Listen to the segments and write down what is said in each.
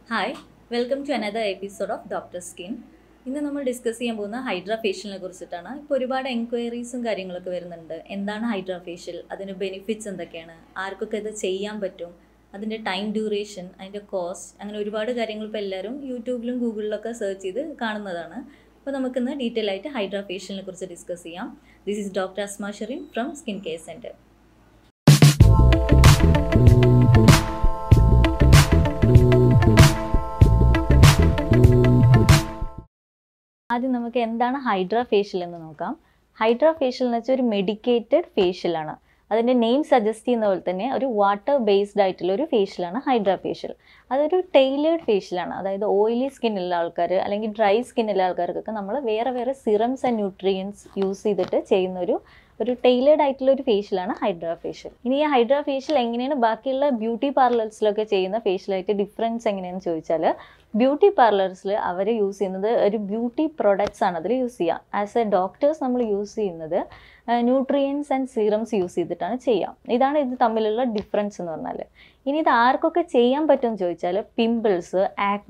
Hi, welcome to another episode of Dr. Skin. ഇന്ന് നമ്മൾ discuss ചെയ്യാൻ പോകുന്ന ഹൈഡ്ര ഫേഷ്യലിനെ കുറിച്ചിട്ടാണ്. ഇപ്പോൾ ഒരുപാട് എൻക്വയറീസും കാര്യങ്ങളൊക്കെ വരുന്നുണ്ട്. എന്താണ് ഹൈഡ്ര ഫേഷ്യൽ, അതിൻ്റെ ബെനിഫിറ്റ്സ് എന്തൊക്കെയാണ്, ആർക്കൊക്കെ ഇത് ചെയ്യാൻ പറ്റും, അതിൻ്റെ ടൈം ഡ്യൂറേഷൻ, അതിൻ്റെ കോസ്റ്റ്, അങ്ങനെ ഒരുപാട് കാര്യങ്ങൾ ഇപ്പോൾ എല്ലാവരും യൂട്യൂബിലും ഗൂഗിളിലൊക്കെ സെർച്ച് ചെയ്ത് കാണുന്നതാണ്. അപ്പോൾ നമുക്കിന്ന് ഡീറ്റെയിൽ ആയിട്ട് ഹൈഡ്ര ഫേഷ്യലിനെ കുറിച്ച് ഡിസ്കസ് ചെയ്യാം. This is doctor Asma Sherin from skin care centre. ആദ്യം നമുക്ക് എന്താണ് ഹൈഡ്ര ഫേഷ്യൽ എന്ന് നോക്കാം. ഹൈഡ്ര ഫേഷ്യൽ എന്ന് വെച്ചാൽ ഒരു മെഡിക്കേറ്റഡ് ഫേഷ്യലാണ്. അതിൻ്റെ നെയിം സജസ്റ്റ് ചെയ്യുന്ന പോലെ തന്നെ ഒരു വാട്ടർ ബേസ്ഡ് ആയിട്ടുള്ള ഒരു ഫേഷ്യലാണ് ഹൈഡ്ര ഫേഷ്യൽ. അതൊരു ടൈലേർഡ് ഫേഷ്യലാണ്. അതായത് ഓയിലി സ്കിന്നുള്ള ആൾക്കാർ അല്ലെങ്കിൽ ഡ്രൈ സ്കിന്നുള്ള ആൾക്കാർക്കൊക്കെ നമ്മൾ വേറെ സിറംസ് ആൻഡ് ന്യൂട്രിയൻസ് യൂസ് ചെയ്തിട്ട് ചെയ്യുന്ന ഒരു ടൈലേർഡ് ആയിട്ടുള്ള ഒരു ഫേഷ്യലാണ് ഹൈഡ്ര ഫേഷ്യൽ. ഇനി ഈ ഹൈഡ്ര ഫേഷ്യൽ എങ്ങനെയാണ് ബാക്കിയുള്ള ബ്യൂട്ടി പാർലേഴ്സിലൊക്കെ ചെയ്യുന്ന ഫേഷ്യലായിട്ട് ഡിഫറൻസ് എങ്ങനെയാണെന്ന് ചോദിച്ചാൽ, ബ്യൂട്ടി പാർലേഴ്സിൽ അവർ യൂസ് ചെയ്യുന്നത് ഒരു ബ്യൂട്ടി പ്രൊഡക്ട്സ് ആണ് അതിൽ യൂസ് ചെയ്യുക. ആസ് എ ഡോക്ടേഴ്സ് നമ്മൾ യൂസ് ചെയ്യുന്നത് ന്യൂട്രിയൻസ് ആൻഡ് സീറംസ് യൂസ് ചെയ്തിട്ടാണ് ചെയ്യുക. ഇതാണ് ഇത് തമ്മിലുള്ള ഡിഫറൻസ് എന്ന് പറഞ്ഞാൽ. ഇനി ഇത് ആർക്കൊക്കെ ചെയ്യാൻ പറ്റുമെന്ന് ചോദിച്ചാൽ, പിമ്പിൾസ്,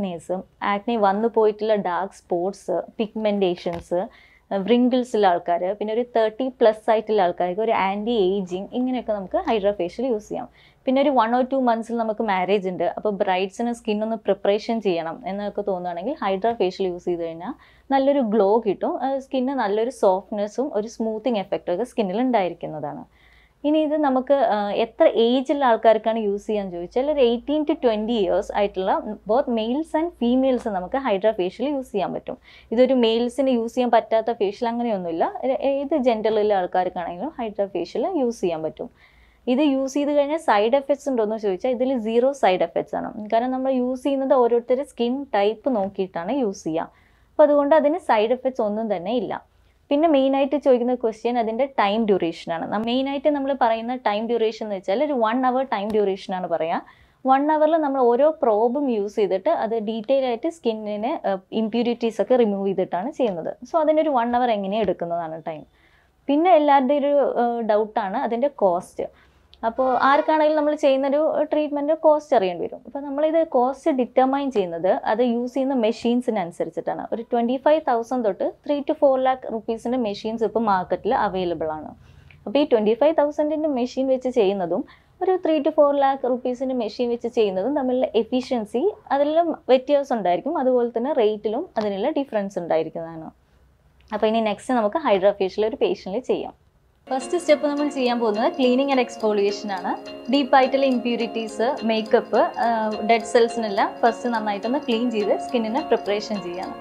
ആക്നെ വന്നു പോയിട്ടുള്ള ഡാർക്ക് സ്പോട്ട്സ്, പിഗ്മെൻറ്റേഷൻസ്, വ്രിങ്കിൾസുള്ള ആൾക്കാർ, പിന്നെ ഒരു 30+ ആയിട്ടുള്ള ആൾക്കാർക്ക് ഒരു ആൻറ്റി ഏജിങ്, ഇങ്ങനെയൊക്കെ നമുക്ക് ഹൈഡ്ര ഫേഷ്യൽ യൂസ് ചെയ്യാം. പിന്നെ ഒരു 1 or 2 months നമുക്ക് മാരേജ് ഉണ്ട്, അപ്പോൾ ബ്രൈഡ്സിന് സ്കിന്നൊന്ന് പ്രിപ്പറേഷൻ ചെയ്യണം എന്നൊക്കെ തോന്നുകയാണെങ്കിൽ ഹൈഡ്ര ഫേഷ്യൽ യൂസ് ചെയ്ത് കഴിഞ്ഞാൽ നല്ലൊരു ഗ്ലോ കിട്ടും. സ്കിന്ന് നല്ലൊരു സോഫ്റ്റ്നെസ്സും ഒരു സ്മൂത്തിങ് എഫക്റ്റൊക്കെ സ്കിന്നിൽ ഉണ്ടായിരിക്കുന്നതാണ്. ഇനി ഇത് നമുക്ക് എത്ര ഏജുള്ള ആൾക്കാർക്കാണ് യൂസ് ചെയ്യാന്ന് ചോദിച്ചാൽ, ഒരു 18 to 20 years ആയിട്ടുള്ള ബോത്ത് മെയിൽസ് ആൻഡ് ഫീമെയിൽസ് നമുക്ക് ഹൈഡ്ര ഫേഷ്യൽ യൂസ് ചെയ്യാൻ പറ്റും. ഇതൊരു മെയിൽസിന് യൂസ് ചെയ്യാൻ പറ്റാത്ത ഫേഷ്യൽ അങ്ങനെയൊന്നുമില്ല. ഏത് ജെൻഡറിലുള്ള ആൾക്കാർക്കാണെങ്കിലും ഹൈഡ്ര ഫേഷ്യൽ യൂസ് ചെയ്യാൻ പറ്റും. ഇത് യൂസ് ചെയ്ത് കഴിഞ്ഞാൽ സൈഡ് എഫക്ട്സ് ഉണ്ടോയെന്ന് ചോദിച്ചാൽ ഇതിൽ 0 സൈഡ് എഫക്ട്സ് ആണ്. കാരണം നമ്മൾ യൂസ് ചെയ്യുന്നത് ഓരോരുത്തരുടെ സ്കിൻ ടൈപ്പ് നോക്കിയിട്ടാണ് യൂസ് ചെയ്യുക. അപ്പോൾ അതുകൊണ്ട് അതിന് സൈഡ് എഫക്ട്സ് ഒന്നും തന്നെ ഇല്ല. പിന്നെ മെയിനായിട്ട് ചോദിക്കുന്ന ക്വസ്റ്റ്യൻ അതിൻ്റെ ടൈം ഡ്യൂറേഷനാണ്. മെയിനായിട്ട് നമ്മൾ പറയുന്ന ടൈം ഡ്യൂറേഷൻ എന്ന് വെച്ചാൽ ഒരു 1 hour ടൈം ഡ്യൂറേഷനാണ് പറയുക. 1 hourൽ നമ്മൾ ഓരോ പ്രോബും യൂസ് ചെയ്തിട്ട് അത് ഡീറ്റെയിൽ ആയിട്ട് സ്കിന്നിന് ഇമ്പ്യൂരിറ്റീസ് ഒക്കെ റിമൂവ് ചെയ്തിട്ടാണ് ചെയ്യുന്നത്. സോ അതിനൊരു 1 hour എങ്ങനെ എടുക്കുന്നതാണ് ടൈം. പിന്നെ എല്ലാവരുടെയും ഒരു ഡൗട്ടാണ് അതിൻ്റെ കോസ്റ്റ്. അപ്പോൾ ആർക്കാണെങ്കിലും നമ്മൾ ചെയ്യുന്നൊരു ട്രീറ്റ്മെൻറ്റ് കോസ്റ്റ് അറിയേണ്ടി വരും. അപ്പോൾ നമ്മളിത് കോസ്റ്റ് ഡിറ്റർമൈൻ ചെയ്യുന്നത് അത് യൂസ് ചെയ്യുന്ന മെഷീൻസിനനുസരിച്ചിട്ടാണ്. ഒരു 25,000 തൊട്ട് 3 to 4 lakh rupees മെഷീൻസ് ഇപ്പോൾ മാർക്കറ്റിൽ അവൈലബിൾ ആണ്. അപ്പോൾ ഈ 25,000 മെഷീൻ വെച്ച് ചെയ്യുന്നതും ഒരു 3 to 4 lakh rupees മെഷീൻ വെച്ച് ചെയ്യുന്നതും തമ്മിലുള്ള എഫിഷ്യൻസി അതിലും വ്യത്യാസം ഉണ്ടായിരിക്കും. അതുപോലെ തന്നെ റേറ്റിലും അതിനുള്ള ഡിഫറൻസ് ഉണ്ടായിരിക്കുന്നതാണ്. അപ്പോൾ ഇനി നെക്സ്റ്റ് നമുക്ക് ഹൈഡ്ര ഫേഷ്യൽ ഒരു പേഷ്യൻറ്റിൽ ചെയ്യാം. ഫസ്റ്റ് സ്റ്റെപ്പ് നമ്മൾ ചെയ്യാൻ പോകുന്നത് ക്ലീനിങ് ആൻഡ് എക്സ്ഫോളിയേഷൻ ആണ്. ഡീപ്പായിട്ടുള്ള ഇമ്പ്യൂരിറ്റീസ്, മേക്കപ്പ്, ഡെഡ് സെൽസിനെല്ലാം ഫസ്റ്റ് നന്നായിട്ടൊന്ന് ക്ലീൻ ചെയ്ത് സ്കിന്നിനെ പ്രിപ്പറേഷൻ ചെയ്യണം.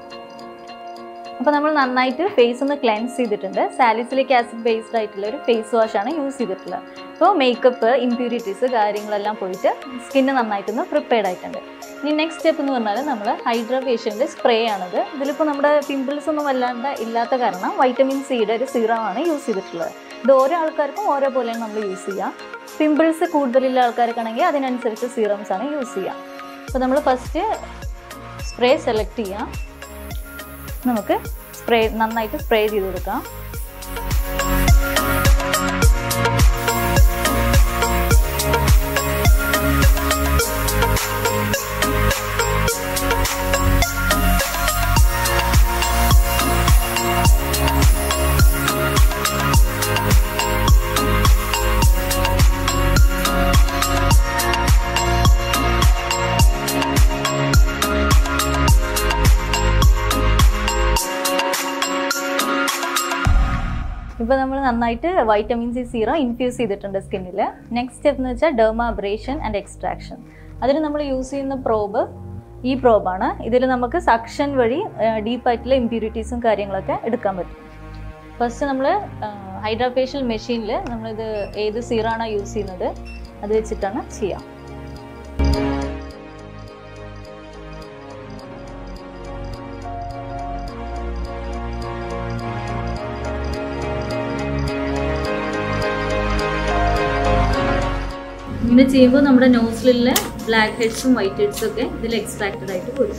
അപ്പോൾ നമ്മൾ നന്നായിട്ട് ഫേസ് ഒന്ന് ക്ലെൻസ് ചെയ്തിട്ടുണ്ട്. സാലിസിലിക് ആസിഡ് ബേസ്ഡ് ആയിട്ടുള്ള ഒരു ഫേസ് വാഷാണ് യൂസ് ചെയ്തിട്ടുള്ളത്. അപ്പോൾ മേക്കപ്പ്, ഇമ്പ്യൂരിറ്റീസ് കാര്യങ്ങളെല്ലാം പോയിട്ട് സ്കിന്ന് നന്നായിട്ടൊന്ന് പ്രിപ്പയർഡ് ആയിട്ടുണ്ട്. ഇനി നെക്സ്റ്റ് സ്റ്റെപ്പ് എന്ന് പറഞ്ഞാൽ നമ്മൾ ഹൈഡ്ര ഫേഷ്യലിൻ്റെ സ്പ്രേ ആണത്. ഇതിലിപ്പോൾ നമ്മുടെ പിമ്പിൾസ് ഒന്നും വല്ലാണ്ട് ഇല്ലാത്ത കാരണം വൈറ്റമിൻ സിയുടെ ഒരു സീറമാണ് യൂസ് ചെയ്തിട്ടുള്ളത്. ഇത് ഓരോ ആൾക്കാർക്കും ഓരോ പോലെയാണ് നമ്മൾ യൂസ് ചെയ്യുക. പിമ്പിൾസ് കൂടുതലുള്ള ആൾക്കാർക്കാണെങ്കിൽ അതിനനുസരിച്ച് സീറംസ് ആണ് യൂസ് ചെയ്യുക. അപ്പോൾ നമ്മൾ ഫസ്റ്റ് സ്പ്രേ സെലക്ട് ചെയ്യാം. നമുക്ക് നന്നായിട്ട് സ്പ്രേ ചെയ്ത് കൊടുക്കാം. ഇപ്പോൾ നമ്മൾ നന്നായിട്ട് വൈറ്റമിൻ സി സീറം ഇൻഫ്യൂസ് ചെയ്തിട്ടുണ്ട് സ്കിന്നിൽ. നെക്സ്റ്റ് സ്റ്റെപ്പ് എന്ന് വെച്ചാൽ ഡെർമാബ്രേഷൻ ആൻഡ് എക്സ്ട്രാക്ഷൻ. അതിന് നമ്മൾ യൂസ് ചെയ്യുന്ന പ്രോബ് ഈ പ്രോബാണ്. ഇതിൽ നമുക്ക് സക്ഷൻ വഴി ഡീപ്പായിട്ടുള്ള ഇമ്പ്യൂരിറ്റീസും കാര്യങ്ങളൊക്കെ എടുക്കാൻ പറ്റും. ഫസ്റ്റ് നമ്മൾ ഹൈഡ്ര ഫേഷ്യൽ മെഷീനിൽ നമ്മളിത് ഏത് സീറാണോ യൂസ് ചെയ്യുന്നത് അത് വെച്ചിട്ടാണ് ചെയ്യുക. ഇങ്ങനെ ചെയ്യുമ്പോൾ നമ്മുടെ നോസിലുള്ള ബ്ലാക്ക് ഹെഡ്സും വൈറ്റ് ഹെഡ്സും ഒക്കെ ഇതിൽ എക്സ്ട്രാക്റ്റഡ് ആയിട്ട് വരും.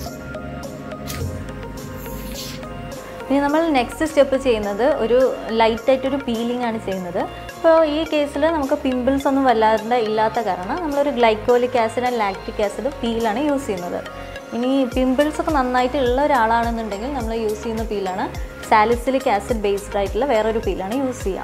ഇനി നമ്മൾ നെക്സ്റ്റ് സ്റ്റെപ്പ് ചെയ്യുന്നത് ഒരു ലൈറ്റായിട്ടൊരു പീലിംഗ് ആണ് ചെയ്യുന്നത്. അപ്പോൾ ഈ കേസിൽ നമുക്ക് പിമ്പിൾസ് ഒന്നും വല്ലാതെ ഇല്ലാത്ത കാരണം നമ്മളൊരു glycolic acid and lactic acid പീലാണ് യൂസ് ചെയ്യുന്നത്. ഇനി പിമ്പിൾസ് ഒക്കെ നന്നായിട്ടുള്ള ഒരാളാണെന്നുണ്ടെങ്കിൽ നമ്മൾ യൂസ് ചെയ്യുന്ന പീലാണ് സാലിസിലിക് ആസിഡ് ബേസ്ഡ് ആയിട്ടുള്ള വേറൊരു പീലാണ് യൂസ് ചെയ്യുക.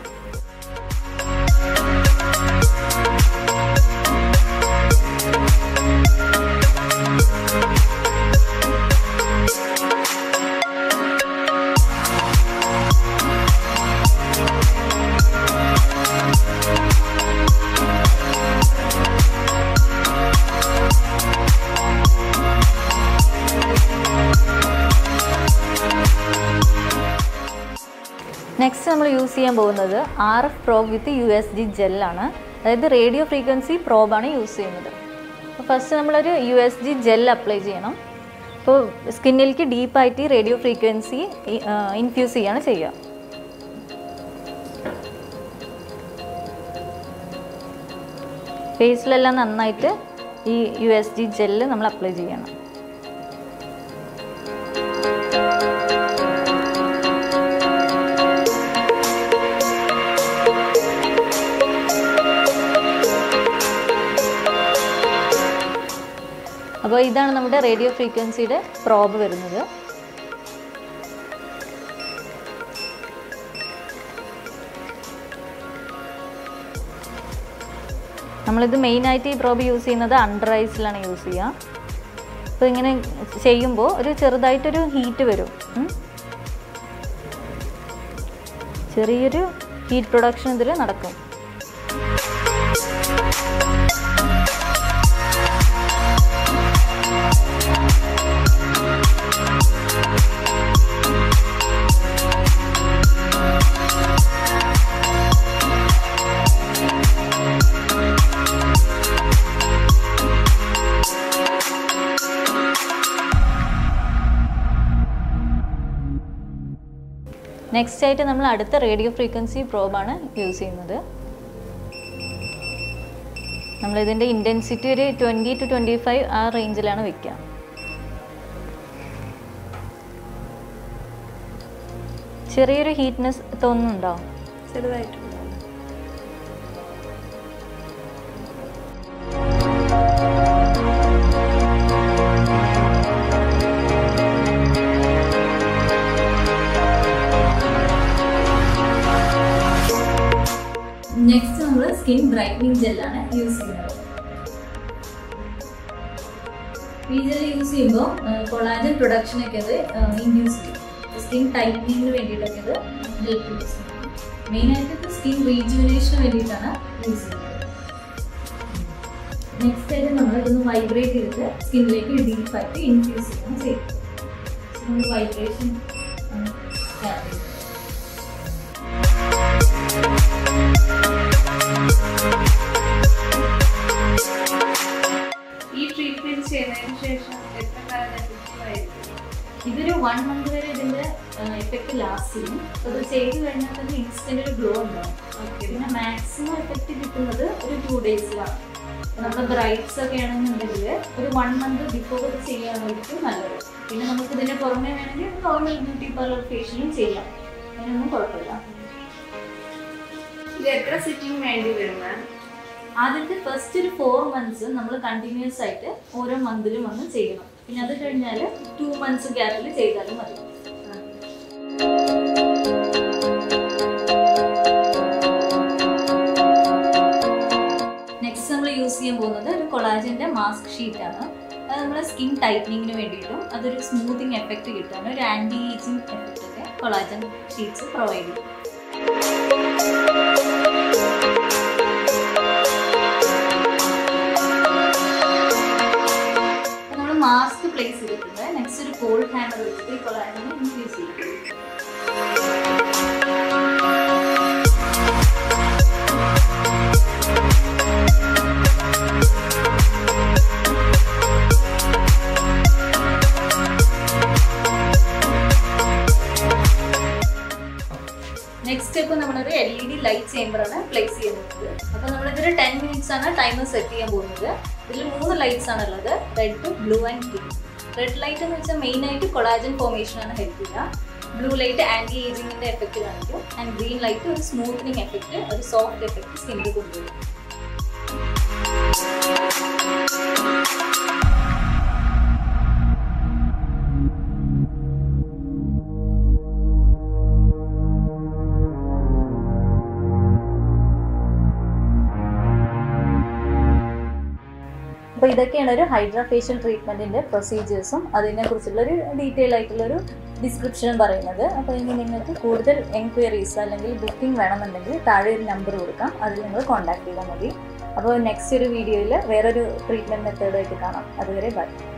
നെക്സ്റ്റ് നമ്മൾ യൂസ് ചെയ്യാൻ പോകുന്നത് RF പ്രോബ് വിത്ത് USG ജെല്ലാണ്. അതായത് റേഡിയോ ഫ്രീക്വൻസി പ്രോബാണ് യൂസ് ചെയ്യുന്നത്. അപ്പോൾ ഫസ്റ്റ് നമ്മളൊരു USG ജെൽ അപ്ലൈ ചെയ്യണം. അപ്പോൾ സ്കിന്നിലേക്ക് ഡീപ്പായിട്ട് റേഡിയോ ഫ്രീക്വൻസി ഇൻഫ്യൂസ് ചെയ്യാണ് ചെയ്യുക. ഫേസിലെല്ലാം നന്നായിട്ട് ഈ USG ജെല്ല് നമ്മൾ അപ്ലൈ ചെയ്യണം. അപ്പോൾ ഇതാണ് നമ്മുടെ റേഡിയോ ഫ്രീക്വൻസിയുടെ പ്രോബ് വരുന്നത്. നമ്മളിത് മെയിനായിട്ട് ഈ പ്രോബ് യൂസ് ചെയ്യുന്നത് അണ്ടർ ഐസിലാണ് യൂസ് ചെയ്യുക. അപ്പോൾ ഇങ്ങനെ ചെയ്യുമ്പോൾ ഒരു ചെറുതായിട്ടൊരു ഹീറ്റ് വരും. ചെറിയൊരു ഹീറ്റ് പ്രൊഡക്ഷൻ ഇതിൽ നടക്കും. നെക്സ്റ്റ് ആയിട്ട് നമ്മൾ അടുത്ത റേഡിയോ ഫ്രീക്വൻസി പ്രോബാണ് യൂസ് ചെയ്യുന്നത്. നമ്മളിതിൻ്റെ ഇൻറ്റൻസിറ്റി ഒരു 20 to 25 ആ റേഞ്ചിലാണ് വെക്കുക. ചെറിയൊരു ഹീറ്റ്നെസ് തോന്നുന്നുണ്ടോ? ചെറുതായിട്ട്. നെക്സ്റ്റ് നമ്മൾ സ്കിൻ ബ്രൈറ്റനിങ് ജെല്ലാണ് യൂസ് ചെയ്യുന്നത്. ഈ ജെൽ യൂസ് ചെയ്യുമ്പോൾ കൊളാജൻ പ്രൊഡക്ഷനൊക്കെ അത് ഇൻഡ്യൂസ് ചെയ്യും. സ്കിൻ ടൈറ്റനിങ്ങിന് വേണ്ടിയിട്ടൊക്കെ ഇത് ഹെൽപ്പ് യൂസ് ചെയ്യും. മെയിനായിട്ട് ഇത് സ്കിൻ റീജുവിനേഷന് വേണ്ടിയിട്ടാണ് യൂസ് ചെയ്യുന്നത്. നെക്സ്റ്റ് ആയിട്ട് നമ്മൾ ഇതൊന്ന് വൈബ്രേറ്റ് ചെയ്തിട്ട് സ്കിന്നിലേക്ക് ഡീപ്പായിട്ട് ഇൻഫ്യൂസ് ചെയ്യണം ചെയ്യും. നമ്മൾ വൈബ്രേഷൻ സ്റ്റാർട്ട് ചെയ്യും. ഈ ട്രീറ്റ്മെന്റ് ചെയ്തതിനു ശേഷം എത്ര കാലം എഫക്റ്റീവ് ആയിരിക്കും? ഇതൊരു 1 month വരെ ഇതിന്റെ എഫക്റ്റ് ലാസ്റ്റ് ചെയ്യും. അത് ചെയ്ത് കഴിഞ്ഞാൽ തന്നെ ഇൻസ്റ്റന്റ് ഒരു ഗ്ലോ ഉണ്ടാവും. പിന്നെ മാക്സിമം എഫക്റ്റ് കിട്ടുന്നത് ഒരു 2 daysലാണ്. നമ്മുടെ ബ്രൈറ്റ്സ് ഒക്കെ ആണെന്നുണ്ടെങ്കിൽ ഒരു 1 month ബിഫോർ ഇത് ചെയ്യുകയാണെങ്കിൽ നല്ലത്. പിന്നെ നമുക്ക് ഇതിന്റെ പുറമെ വേണമെങ്കിൽ നോർമൽ ബ്യൂട്ടി പാർലർ ഫേഷ്യലും ചെയ്യാം. അതിനൊന്നും കുഴപ്പമില്ല. ഇത് എത്ര സിറ്റിംഗ് വേണ്ടി വരും മാം? ആദ്യത്തെ ഫസ്റ്റ് ഒരു 4 months നമ്മൾ കണ്ടിന്യൂസ് ആയിട്ട് ഓരോ മന്തിലും വന്ന് ചെയ്യണം. പിന്നെ അത് കഴിഞ്ഞാൽ 2 months ഗ്യാപ്പിൽ ചെയ്താലും മതി. നെക്സ്റ്റ് നമ്മൾ യൂസ് ചെയ്യാൻ പോകുന്നത് ഒരു കൊളാജൻ്റെ മാസ്ക് ഷീറ്റാണ്. അത് നമ്മുടെ സ്കിൻ ടൈറ്റനിങ്ങിന് വേണ്ടിയിട്ടും അതൊരു സ്മൂത്തിങ് എഫക്റ്റ് കിട്ടാനും ഒരു ആൻറ്റി ഏജിങ് എഫക്റ്റ് ഒക്കെ കൊളാജൻ ഷീറ്റ്സ് പ്രൊവൈഡ് ചെയ്യും. മാസ്ക് പ്ലേസ് ചെയ്തിട്ടുണ്ട്. നെക്സ്റ്റ് ഒരു കോൾഡ് ഹാൻഡർ വെച്ചിട്ട് ഈ കൊളാജനെ ഇൻഫ്യൂസ് ചെയ്യും. നെക്സ്റ്റ് സ്റ്റെപ്പ് നമ്മളൊരു LED ലൈറ്റ് ചേമ്പറാണ് പ്ലേസ് ചെയ്യുന്നത്. അപ്പോൾ നമ്മളിതൊരു 10 minutes ആണ് ടൈമർ സെറ്റ് ചെയ്യാൻ പോകുന്നത്. ഇതിൽ 3 ലൈറ്റ്സ് ആണുള്ളത്, red, blue and green. Red light എന്ന് വെച്ചാൽ മെയിനായിട്ട് കൊളാജൻ ഫോർമേഷനാണ് ഹെൽപ്പ് ചെയ്യുക. ബ്ലൂ ലൈറ്റ് ആൻറ്റി ഏജിങ്ങിൻ്റെ എഫക്റ്റ് കാണിക്കും. ആൻഡ് ഗ്രീൻ ലൈറ്റ് ഒരു സ്മൂത്തനിങ് എഫക്റ്റ്, ഒരു സോഫ്റ്റ് എഫക്റ്റ് സ്കിന്നിൽ കൊണ്ടുവരും. അപ്പോൾ ഇതൊക്കെയാണ് ഒരു ഹൈഡ്ര ഫേഷ്യൽ ട്രീറ്റ്മെൻറ്റിൻ്റെ പ്രൊസീജിയേഴ്സും അതിനെക്കുറിച്ചുള്ളൊരു ഡീറ്റെയിൽ ആയിട്ടുള്ളൊരു ഡിസ്ക്രിപ്ഷനും പറയുന്നത്. അപ്പോൾ ഇനി നിങ്ങൾക്ക് കൂടുതൽ എൻക്വയറീസ് അല്ലെങ്കിൽ ബുക്കിംഗ് വേണമെന്നുണ്ടെങ്കിൽ താഴെ ഒരു നമ്പർ കൊടുക്കാം, അതിൽ നിങ്ങൾ കോൺടാക്ട് ചെയ്താൽ മതി. അപ്പോൾ നെക്സ്റ്റ് ഒരു വീഡിയോയിൽ വേറൊരു ട്രീറ്റ്മെൻറ്റ് മെത്തേഡായിട്ട് കാണാം. അതുവരെ ബൈ.